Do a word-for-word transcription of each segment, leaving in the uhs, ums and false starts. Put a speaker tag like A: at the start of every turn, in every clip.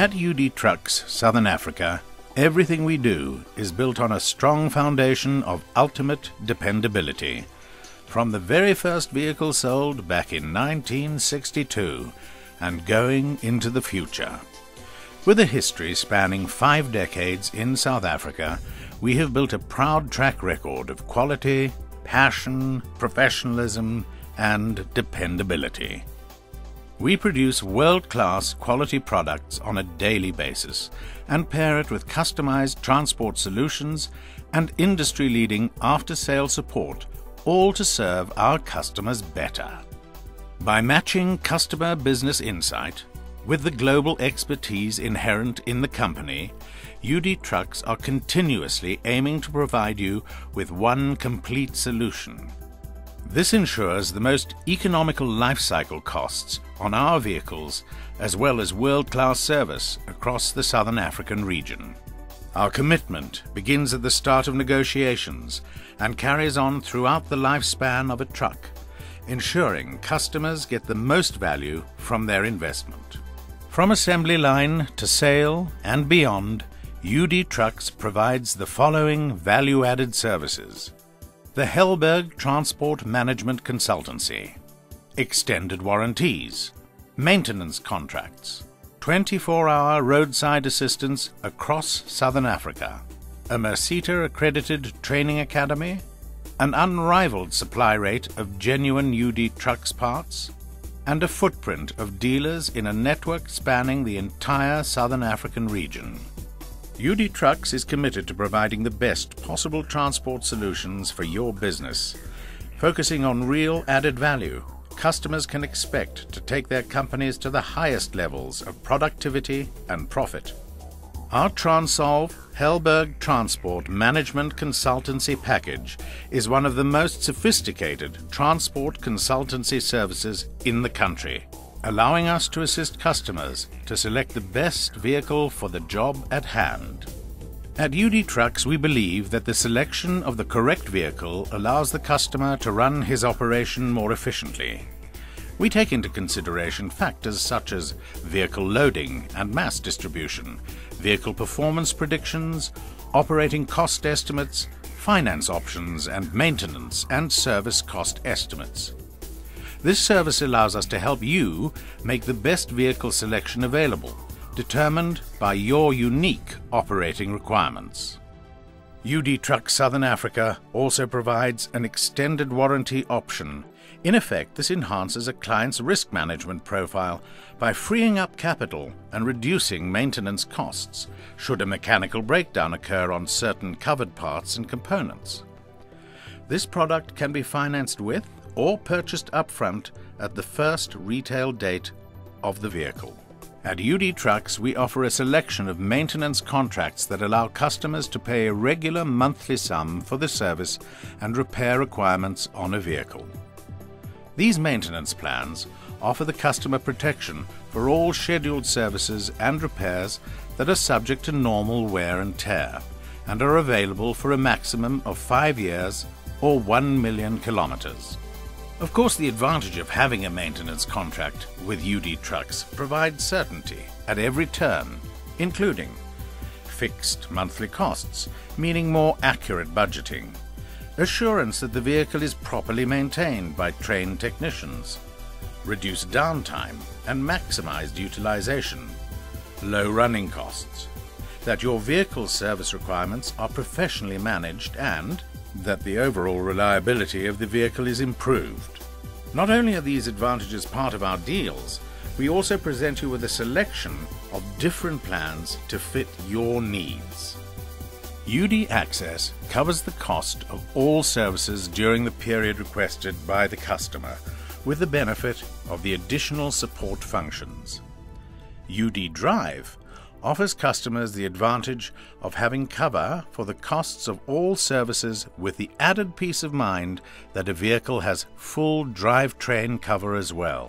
A: At U D Trucks Southern Africa, everything we do is built on a strong foundation of ultimate dependability. From the very first vehicle sold back in nineteen sixty-two and going into the future. With a history spanning five decades in South Africa, we have built a proud track record of quality, passion, professionalism, and dependability. We produce world-class quality products on a daily basis and pair it with customized transport solutions and industry-leading after-sale support, all to serve our customers better. By matching customer business insight with the global expertise inherent in the company, U D Trucks are continuously aiming to provide you with one complete solution. This ensures the most economical life cycle costs on our vehicles, as well as world-class service across the Southern African region. Our commitment begins at the start of negotiations and carries on throughout the lifespan of a truck, ensuring customers get the most value from their investment. From assembly line to sale and beyond, U D Trucks provides the following value-added services: the Hellberg Transport Management Consultancy, extended warranties, maintenance contracts, twenty-four hour roadside assistance across Southern Africa, a Mercita accredited training academy, an unrivaled supply rate of genuine U D Trucks parts, and a footprint of dealers in a network spanning the entire Southern African region. U D Trucks is committed to providing the best possible transport solutions for your business. Focusing on real added value, customers can expect to take their companies to the highest levels of productivity and profit. Our Transolv Hellberg Transport Management Consultancy Package is one of the most sophisticated transport consultancy services in the country, allowing us to assist customers to select the best vehicle for the job at hand. At U D Trucks, we believe that the selection of the correct vehicle allows the customer to run his operation more efficiently. We take into consideration factors such as vehicle loading and mass distribution, vehicle performance predictions, operating cost estimates, finance options, and maintenance and service cost estimates. This service allows us to help you make the best vehicle selection available, determined by your unique operating requirements. U D Trucks Southern Africa also provides an extended warranty option. In effect, this enhances a client's risk management profile by freeing up capital and reducing maintenance costs should a mechanical breakdown occur on certain covered parts and components. This product can be financed with or purchased upfront at the first retail date of the vehicle. At U D Trucks, we offer a selection of maintenance contracts that allow customers to pay a regular monthly sum for the service and repair requirements on a vehicle. These maintenance plans offer the customer protection for all scheduled services and repairs that are subject to normal wear and tear, and are available for a maximum of five years or one million kilometers. Of course, the advantage of having a maintenance contract with U D Trucks provides certainty at every turn, including fixed monthly costs, meaning more accurate budgeting, assurance that the vehicle is properly maintained by trained technicians, reduced downtime and maximized utilization, low running costs, that your vehicle's service requirements are professionally managed, and that the overall reliability of the vehicle is improved. Not only are these advantages part of our deals, we also present you with a selection of different plans to fit your needs. U D Access covers the cost of all services during the period requested by the customer, with the benefit of the additional support functions. U D Drive offers customers the advantage of having cover for the costs of all services, with the added peace of mind that a vehicle has full drivetrain cover as well.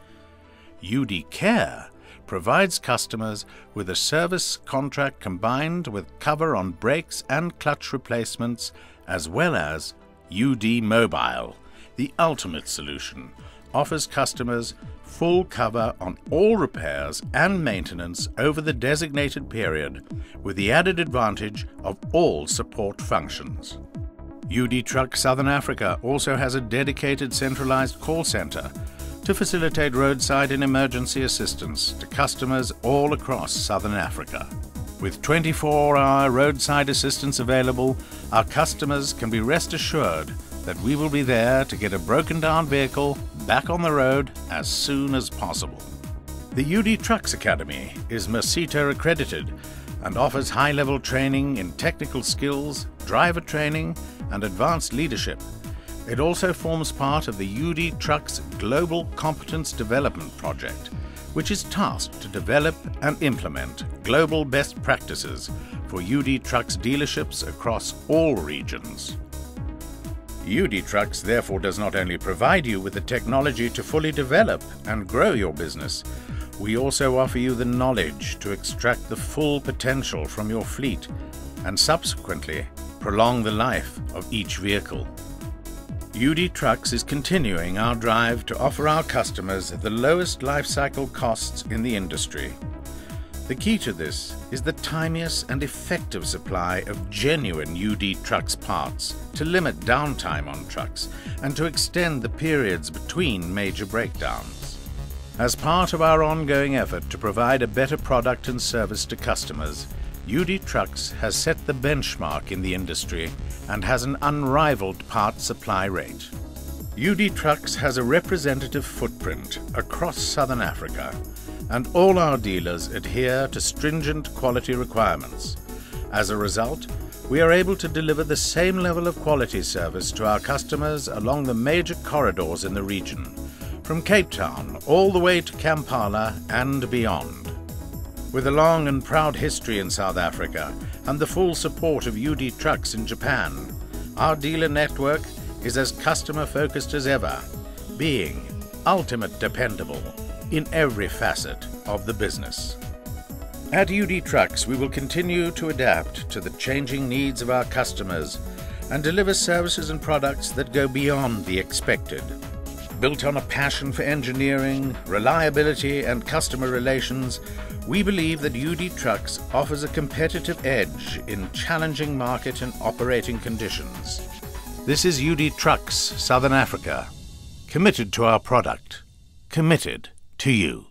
A: U D Care provides customers with a service contract combined with cover on brakes and clutch replacements, as well as U D Mobile, the ultimate solution, offers customers full cover on all repairs and maintenance over the designated period, with the added advantage of all support functions. U D Trucks Southern Africa also has a dedicated centralized call center to facilitate roadside and emergency assistance to customers all across Southern Africa. With twenty-four hour roadside assistance available, our customers can be rest assured that we will be there to get a broken down vehicle back on the road as soon as possible. The U D Trucks Academy is Mercito accredited and offers high-level training in technical skills, driver training, and advanced leadership. It also forms part of the U D Trucks Global Competence Development Project, which is tasked to develop and implement global best practices for U D Trucks dealerships across all regions. U D Trucks therefore does not only provide you with the technology to fully develop and grow your business, we also offer you the knowledge to extract the full potential from your fleet and subsequently prolong the life of each vehicle. U D Trucks is continuing our drive to offer our customers the lowest life cycle costs in the industry. The key to this is the timeous and effective supply of genuine U D Trucks parts to limit downtime on trucks and to extend the periods between major breakdowns. As part of our ongoing effort to provide a better product and service to customers, U D Trucks has set the benchmark in the industry and has an unrivaled part supply rate. U D Trucks has a representative footprint across Southern Africa, and all our dealers adhere to stringent quality requirements. As a result, we are able to deliver the same level of quality service to our customers along the major corridors in the region, from Cape Town all the way to Kampala and beyond. With a long and proud history in South Africa and the full support of U D Trucks in Japan, our dealer network is as customer-focused as ever, being ultimate dependable in every facet of the business. At U D Trucks, we will continue to adapt to the changing needs of our customers and deliver services and products that go beyond the expected. Built on a passion for engineering, reliability, and customer relations, we believe that U D Trucks offers a competitive edge in challenging market and operating conditions. This is U D Trucks Southern Africa, committed to our product, committed to you.